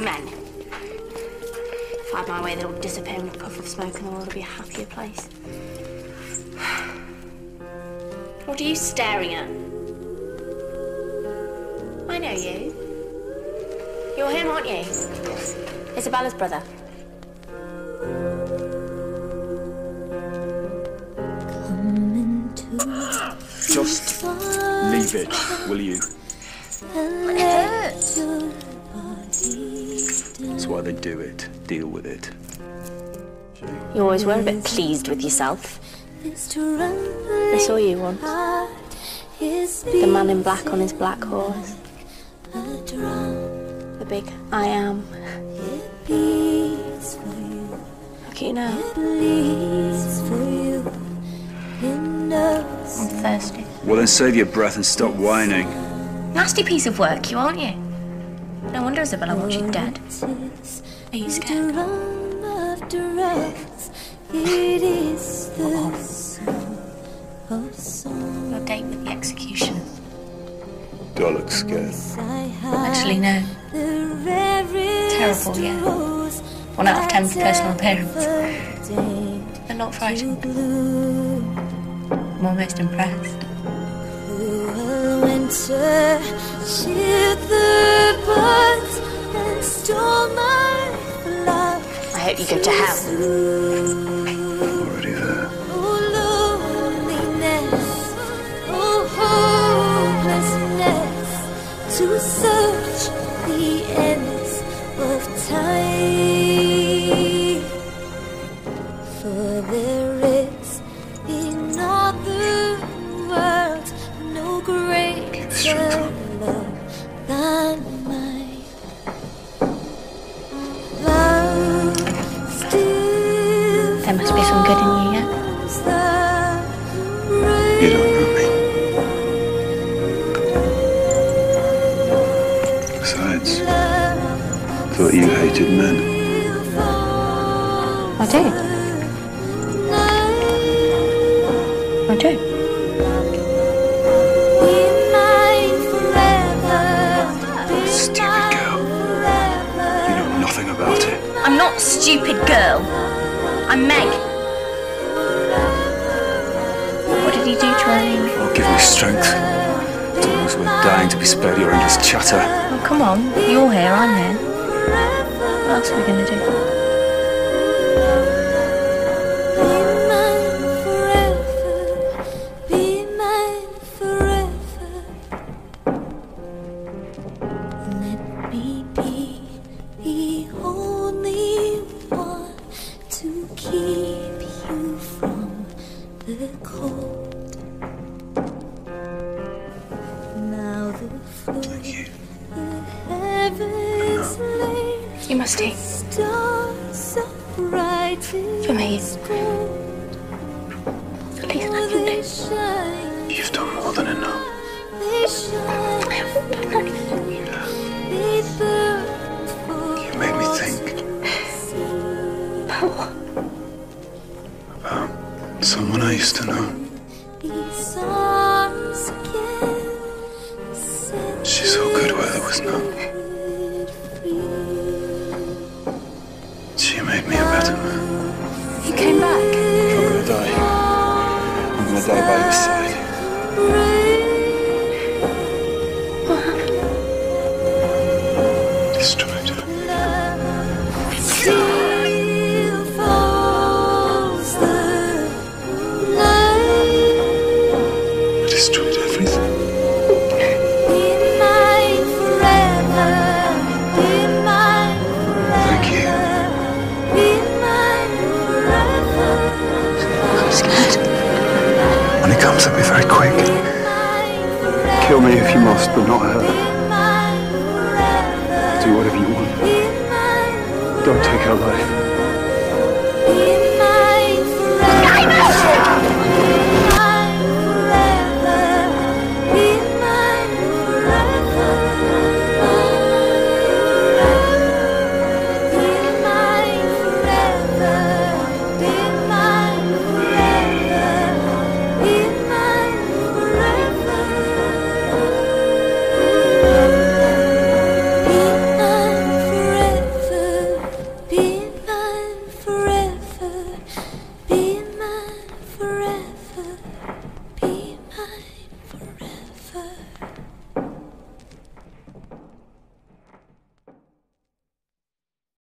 Men. If I had my way, they'd all disappear in a puff of smoke and the world would be a happier place. What are you staring at? I know you. You're him, aren't you? Isabella's brother. Just leave it, will you? It hurts. That's why they do it. Deal with it. You always were a bit pleased with yourself. I saw you once. The man in black on his black horse. The big I am. Look at you now. I'm thirsty. Well, then save your breath and stop whining. Nasty piece of work, you aren't you? No wonder Isabella wants you dead. Are you scared? Your date with the executioner. Do I look scared? Actually, no. Terrible, yeah. 1 out of 10 for personal appearance. But not frightened. I'm almost impressed. I hope you go to hell. Already there. To search the ends of time, for there is in all the world no greater love than mine. Love still There must be some good in you yet. You don't know me. Besides, I thought you hated men. I do. I do. Stupid girl. You know nothing about it. I'm not a stupid girl. I'm Meg. What did he do to Irene? Oh, give me strength. It's almost worth dying to be spared your endless chatter. Oh, come on. You're here, I'm here. What else are we going to do? Thank you. You must eat. For me. Please, I can do. You've done more than enough. I haven't done anything. You made me think. About what? About someone I used to know. She saw good where there was none. She made me a better man. You came back? If I'm gonna die, I'm gonna die by your side. What happened? Destroyed her. I destroyed everything. Thank you. I'm scared. When it comes, I'll be very quick. Kill me if you must, but not her. Do whatever you want. Don't take her life.